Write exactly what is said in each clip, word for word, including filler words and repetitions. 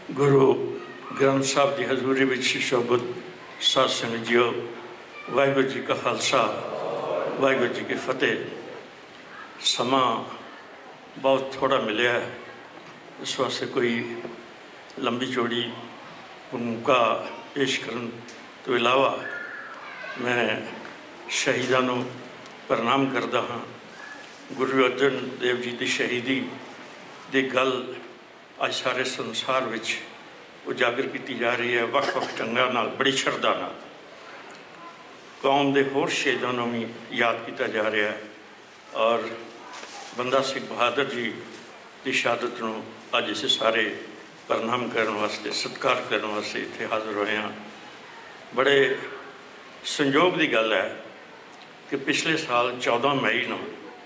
गुरु ग्रंथ साहब की हजूरी में शोभत साध संगत जीओ, वाहिगुरू जी का खालसा वाहिगुरू जी की फतेह। समा बहुत थोड़ा मिले है, इस वास्ते कोई लंबी चौड़ी भूमिका पेश करने तो इलावा मैं शहीदों को प्रणाम करता हाँ। गुरु अर्जन देव जी की शहीदी की गल अज सारे संसार में उजागर की जा रही है, वक् वक् ढंगां नाल बड़ी शरधा नाल। कौम के होर शहीदों को भी याद किया जा रहा है और बंदा सिंह बहादुर जी की शहादत को अज इस सारे प्रणाम करने वास्ते सत्कार करने वास्ते इत्थे हाज़र होए हैं। बड़े संयोग की गल है कि पिछले साल चौदह मई को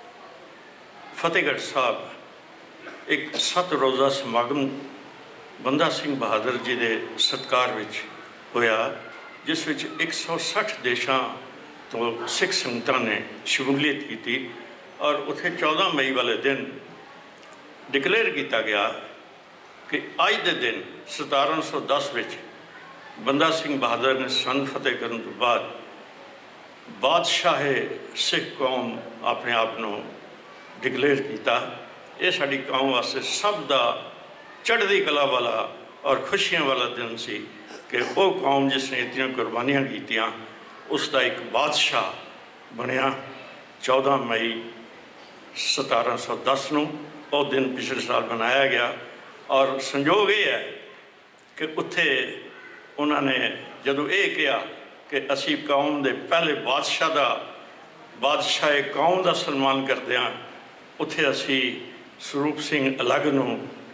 फतेहगढ़ साहब एक सत रोज़ा समागम बंदा सिंह बहादुर जी के सत्कार विच होया, जिस विच एक सौ सठ देशों तो सिख संगतां ने शमूलीयत की और उत्थे चौदह मई वाले दिन डिकलेयर किया गया कि अज के दिन सतारह सौ दस विच बंदा सिंह बहादुर ने सन फतेह करने तो बाद बादशाहे सिख कौम अपने आप को डिकलेयर किया। ये साड़ी कौम वास्ते सब का चढ़ती कला वाला और खुशियों वाला दिन सी कि वो कौम जिसने इतनी कुर्बानियाँ कीतियां उसका एक बादशाह बनया। चौदह मई सतारह सौ दस नूं वो दिन पिछले साल मनाया गया और संयोग ये है कि उत्थे उन्होंने जदों ये कहा कि असी कौम के पहले बादशाह का बादशाह कौम का सन्मान करते हैं, उत्थे असी स्वरूप सिंह अलग नूं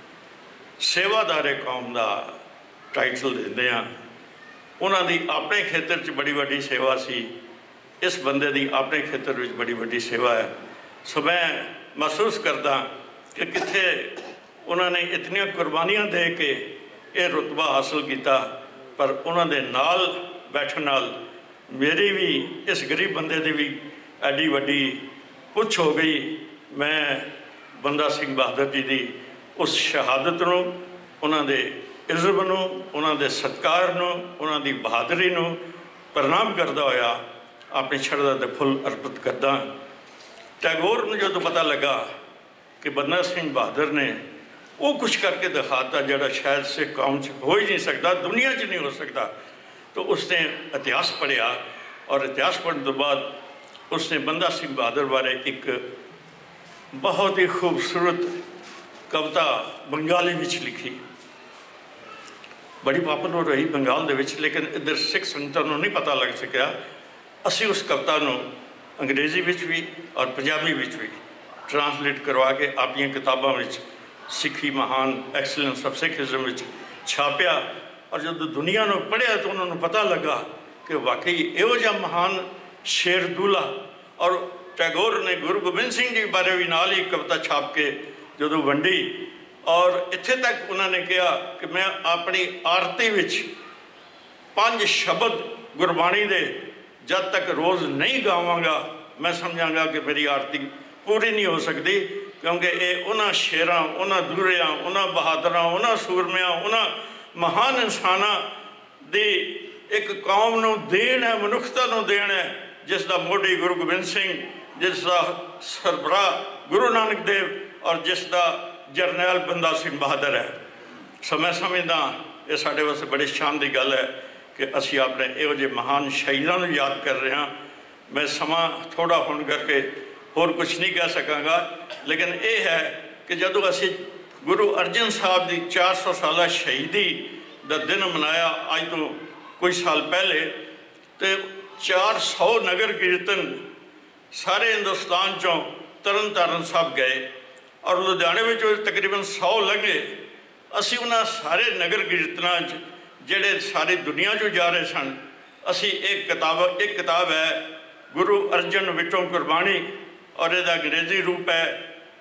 सेवादारे कौम का टाइटल देंदे हैं। उन्होंने अपने खेतर च बड़ी वड्डी सेवा सी, इस बंदे की अपने खेतर में बड़ी वड्डी सेवा है। सो मैं महसूस करदा कि कित्थे उन्होंने इतनियां कुर्बानियां दे के ये रुतबा हासिल किया, पर उन्होंने नाल बैठण नाल मेरी भी इस गरीब बंदे की भी एडी वड्डी पुछ हो गई। मैं बंदा सिंह बहादुर जी की उस शहादत नूं, उन्होंने इज़्ज़त नूं, उन्होंने सत्कार नूं, उन्होंने बहादुरी नूं प्रणाम करदा होया अपनी शरधा दे फुल अर्पित करदा। टैगोर ने जो पता लगा कि बंदा सिंह बहादुर ने वो कुछ करके दिखाता जोड़ा शायद सिख कौम च हो ही नहीं सकता, दुनिया च नहीं हो सकता, तो उसने इतिहास पढ़िया और इतिहास पढ़ने तो बाद उसने बंदा सिंह बहादुर बारे एक बहुत ही खूबसूरत कविता बंगाली में लिखी, बड़ी पॉपुलर रही बंगाल दे विच, लेकिन इधर सिख संगतां नूं नहीं पता लग सकिया। असी उस कविता नूं अंग्रेजी विच भी और पंजाबी विच भी ट्रांसलेट करवा के अपनी किताबों में सिखी महान एक्सीलेंस ऑफ सिखिज्म विच छापिया और जो दुनिया ने पढ़िया तो उन्होंने पता लगा कि वाकई इहो जिहा महान शेर दूल्हा। और टैगोर ने गुरु गोबिंद सिंह जी बारे भी नाल ही कविता छाप के जो वंडी और इत्थे तक उन्होंने कहा कि मैं अपनी आरती विच पांच शब्द गुरबाणी दे जब तक रोज़ नहीं गावांगा मैं समझांगा कि मेरी आरती पूरी नहीं हो सकती, क्योंकि ये उन्होंने शेरां, उन्होंने दूरियां, उन्होंने बहादुरां, उन्होंने सूरमियां, उन्होंने महान इंसानां दी एक कौम नूं देन है, मनुखता नूं देन है, जिसका मोढी गुरु गोबिंद सिंह, जिसका सरबराह गुरु नानक देव और जिसका जरनैल बंदा सिंह बहादुर है। सो मैं समझदा ये साढ़े वास्ते बड़ी शान की गल है कि असी अपने इहो जिहे महान शहीदों को याद कर रहे हैं। मैं समा थोड़ा होने करके होर कुछ नहीं कह सकांगा, लेकिन ये है कि जदों असी गुरु अर्जन साहब की चार सौ साल शहीदी का दिन मनाया अज तो कुछ साल पहले, तो चार सौ नगर कीर्तन सारे हिंदुस्तान चों तरन तारण साहब गए और लुधियाने में जो तकरीबन सौ लगे। असी उन्होंने सारे नगर कीर्तन जेड़े सारी दुनिया चो जा रहे सन, असी एक किताब एक किताब है गुरु अर्जन विटों कुर्बानी और यदा अंग्रेजी रूप है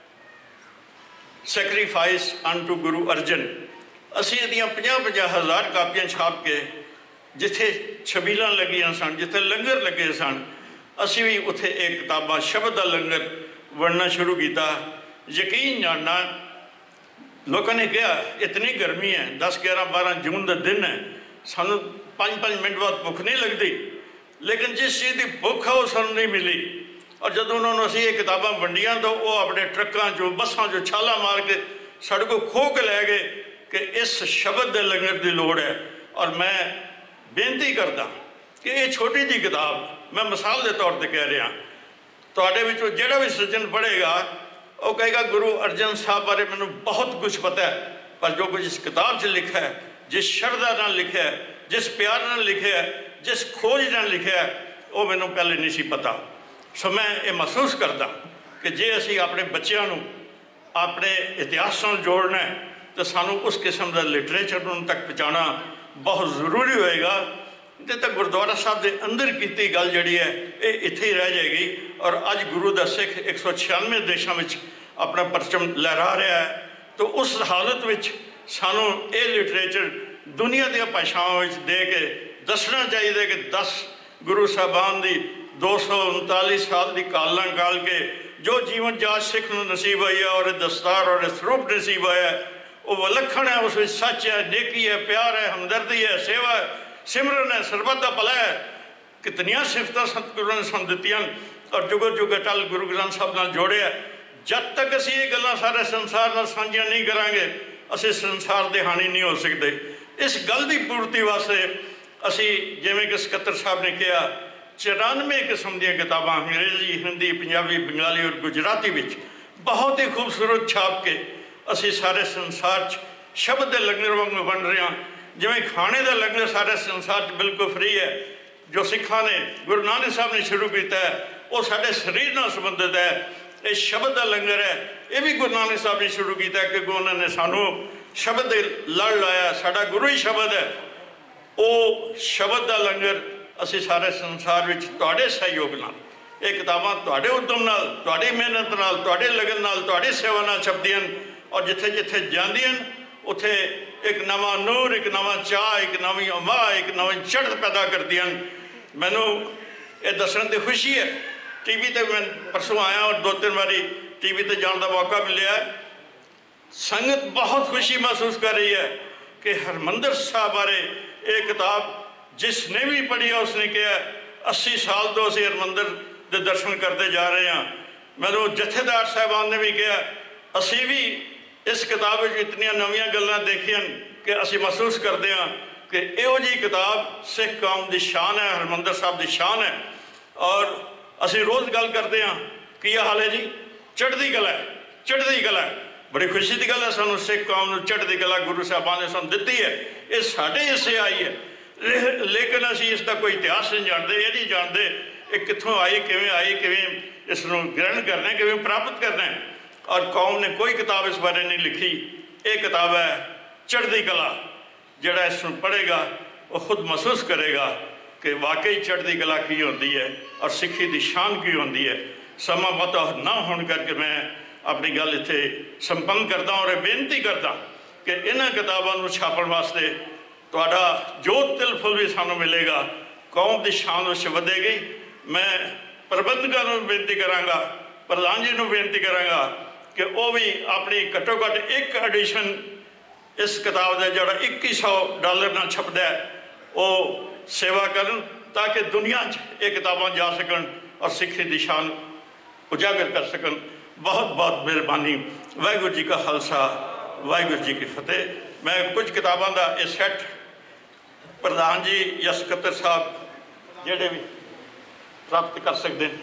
सैक्रीफाइस अनटू गुरु अर्जन। असी यदियाँ पचास पचास हज़ार कापियाँ छाप के जिथे छबील लगियां सन, जिथे लंगर लगे सन, असी भी उत्थे एक किताबा शब्द का लंगर वंडना शुरू किया। यकीन जानना लोगों ने कहा इतनी गर्मी है, दस ग्यारह बारह जून का दिन है, सानू पाँच पाँच मिनट बाद भुख नहीं लगती, लेकिन जिस चीज़ की भुख है वो सानू नहीं मिली। और जब उन्होंने असी ये किताबां वंडियां तो वो अपने ट्रकों चो बसां चो छाला मार के साढ़े को खो के लै गए कि इस शब्द के लंगर की लोड़ है। और मैं बेनती करदा कि ये छोटी जी किताब, मैं मिसाल के तौर पर कह रहा, तुहाडे विचों जिहड़ा भी सज्जन पढ़ेगा वो कहेगा गुरु अर्जन साहब बारे मैनूं बहुत कुछ पता है, पर जो कुछ इस किताब च लिखा है, जिस शरधा नाल लिखा है, जिस प्यार नाल लिखा है, जिस खोज नाल लिखा है, वो मैनूं पहले नहीं सी पता। सो मैं ये महसूस करदा कि जे असी अपने बच्चों नूं अपने इतिहास नाल जोड़ना है तो सानूं उस किस्म का लिटरेचर उन तक पहुँचाना बहुत जरूरी होएगा। नहीं तो गुरुद्वारा साहब के अंदर की गल जी है ये इत्थे ही रह जाएगी। और अज गुरु का सिख एक सौ छियानवे देशों में अपना परचम लहरा रहा है, तो उस हालत में सानू ये लिटरेचर दुनिया दी भाषाओं में दे के दसना चाहिए कि दस गुरु साहबान की दो सौ उनतालीस साल की कालना काल के जो जीवन जाच सिख नूं नसीब आई है और दस्तार और स्वरूप नसीब आया है, वो विलक्षण है, उस सच है, नेकी है, प्यार है, हमदर्दी है, सेवा है, सिमरन है, सरबत का भला है। कितनियां सिफत सतगुरु ने सन दित्तियां और जुगो जुग अटल गुरु ग्रंथ साहब नाल जोड़िया। जब तक असी ये गल्लां सारे संसार नाल साझियां नहीं करांगे असी संसार दे हानी नहीं हो सकते। इस गल की पूर्ति वास्ते असी जिवें कि सकत्तर साहब ने कहा चौरानवे किस्म दी किताबां अंग्रेजी, हिंदी, पंजाबी, बंगाली और गुजराती विच बहुत ही खूबसूरत छाप के असी सारे संसार च शब्द के लंगर वांगू बन रहे हैं। जिवें खाने का लंगर सारे संसार च बिल्कुल फ्री है, जो सिखा ने गुरु नानक साहब ने शुरू किया है वो साढ़े शरीर नाल संबंधित है। ये शब्द का लंगर है, ये भी गुरु नानक साहब ने शुरू किया क्योंकि उन्होंने सानू शब्द लड़ लाया, साडा गुरु ही शब्द है। वो शब्द का लंगर असी सारे संसार में तुहाडे सहयोग नाल, ये किताबां तुहाडे उद्यम नाल, तुहाडी मेहनत नाल, तुहाडे लगन नाल, तुहाडी सेवा नाल छपदियां और जिथे जिथे जांदियां उत्थे एक नवा नूर, एक नवा चाह, एक नवी उमा, एक नवी चढ़त पैदा करदियां। मैनू ये दसन की खुशी है, टी वी ते मैं परसों आया और दो तीन बारी टी वी ते जाने का मौका मिले। संगत बहुत खुशी महसूस कर रही है कि हरमंदर साहब बारे ये किताब जिसने भी पढ़ी है उसने कहा अस्सी साल तो असी हरमंदर के दर्शन करते जा रहे हैं। मैनू जथेदार साहबान ने भी कहा असी भी इस किताब में इतनियां नवीं गल्लां देखियां कि असी महसूस करते हैं कि इहो जी किताब सिख कौम की शान है, हरमंदर साहब की शान है। और असी रोज़ गल करते हैं कि यह हाल है जी, चढ़ती कला है, चढ़ती कला है। बड़ी खुशी की गल है, सानू सिख कौम नूं चढ़ती कला गुरु साहबान ने सानू दित्ती है, ये साढ़े हिस्से आई है। लेकिन असी इसका कोई इतिहास नहीं जानते, ये नहीं जानते ये कितों आई, किवें आई, किवें इसनूं ग्रहण करना है, किवें प्राप्त करना है। और कौम ने कोई किताब इस बारे नहीं लिखी। ये किताब है चढ़ती कला, जिहड़ा इसनूं पढ़ेगा वो खुद महसूस करेगा कि वाकई चढ़ती कला की होती है और सिक्खी की शान की होती है। समा पता ना होने करके मैं अपनी गल इत्थे संपन्न करता और बेनती करता कि इन्हां किताबां नूं छापण वास्ते तुहाडा जो तिल फुल भी सानू मिलेगा, कौम की शान उस वधेगी। मैं प्रबंधकों को बेनती कराँगा, प्रधान जी को बेनती कराँगा कि वो भी अपनी घट्टो घट्ट एक एडिशन इस किताब का जोड़ा इक्की सौ डॉलर ना छपदा है वो सेवा करन, ताकि दुनिया ये किताबां जा सकन और सिक्खी की शान उजागर कर सकन। बहुत बहुत मेहरबानी। वाहिगुरू जी का खालसा, वाहिगुरू जी की फतेह। मैं कुछ किताबों का ये सैट प्रधान जी या सकत्तर साहब जेडे भी प्राप्त कर सकते हैं।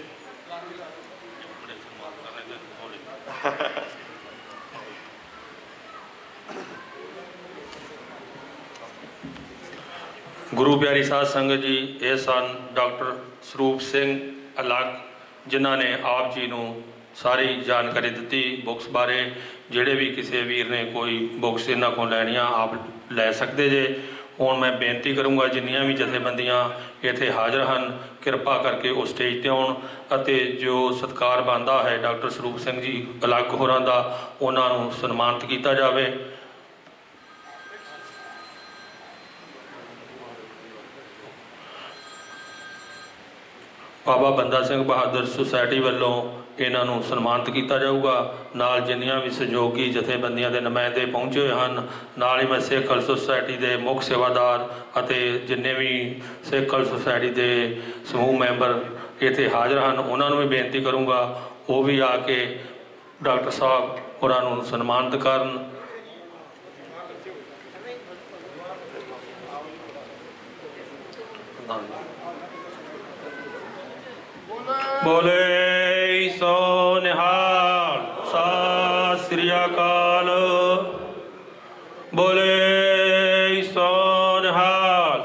गुरु प्यारी साध संगत जी, ये सन डॉक्टर ਸਰੂਪ ਸਿੰਘ ਅਲੱਗ, जिन्हों ने आप जी को सारी जानकारी दी बुक्स बारे। जोड़े भी किसी वीर ने कोई बुक्स इन्हों को लैनिया आप लै सकते जे। हुण मैं बेनती करूँगा जिन्नियां भी जथेबंदियां इत्थे हाज़र हैं किरपा करके उस स्टेज पर आउण अते जो सत्कार बनता है डॉक्टर ਸਰੂਪ ਸਿੰਘ जी ਅਲੱਗ होरां दा उन्हां नूं सन्मानित किया जाए। बाबा बंदा सिंह बहादुर सोसायटी वालों ਇਹਨਾਂ ਨੂੰ ਸਨਮਾਨਿਤ ਕੀਤਾ ਜਾਊਗਾ। ਨਾਲ ਜਿੰਨੀਆਂ ਵੀ ਸਹਿਯੋਗੀ ਜਥੇਬੰਦੀਆਂ ਦੇ ਨੁਮਾਇੰਦੇ ਪਹੁੰਚੇ ਹੋਏ ਹਨ, ਨਾਲ ਹੀ ਮੈਂ ਸਿੱਖ ਕਲਚ ਸੁਸਾਇਟੀ ਦੇ ਮੁੱਖ ਸੇਵਾਦਾਰ ਅਤੇ ਜਿੰਨੇ ਵੀ ਸਿੱਖ ਕਲਚ ਸੁਸਾਇਟੀ ਦੇ ਸਮੂਹ ਮੈਂਬਰ ਇੱਥੇ ਹਾਜ਼ਰ ਹਨ, ਉਹਨਾਂ ਨੂੰ ਵੀ ਬੇਨਤੀ ਕਰੂੰਗਾ ਉਹ ਵੀ ਆ ਕੇ ਡਾਕਟਰ ਸਾਹਿਬ ਹੋਰਾਂ ਨੂੰ ਸਨਮਾਨਿਤ ਕਰਨ। ਬੋਲੇ ਸੋ ਨਿਹਾਲ, ਸਤਿ ਸ੍ਰੀ ਅਕਾਲ। ਬੋਲੇ ਸੋ ਨਿਹਾਲ।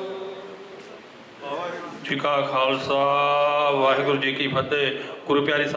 ਜੀ ਕਾ ਖਾਲਸਾ, ਵਾਹਿਗੁਰੂ ਜੀ ਕੀ ਫਤਿਹ। ਗੁਰੂ ਪਿਆਰੀ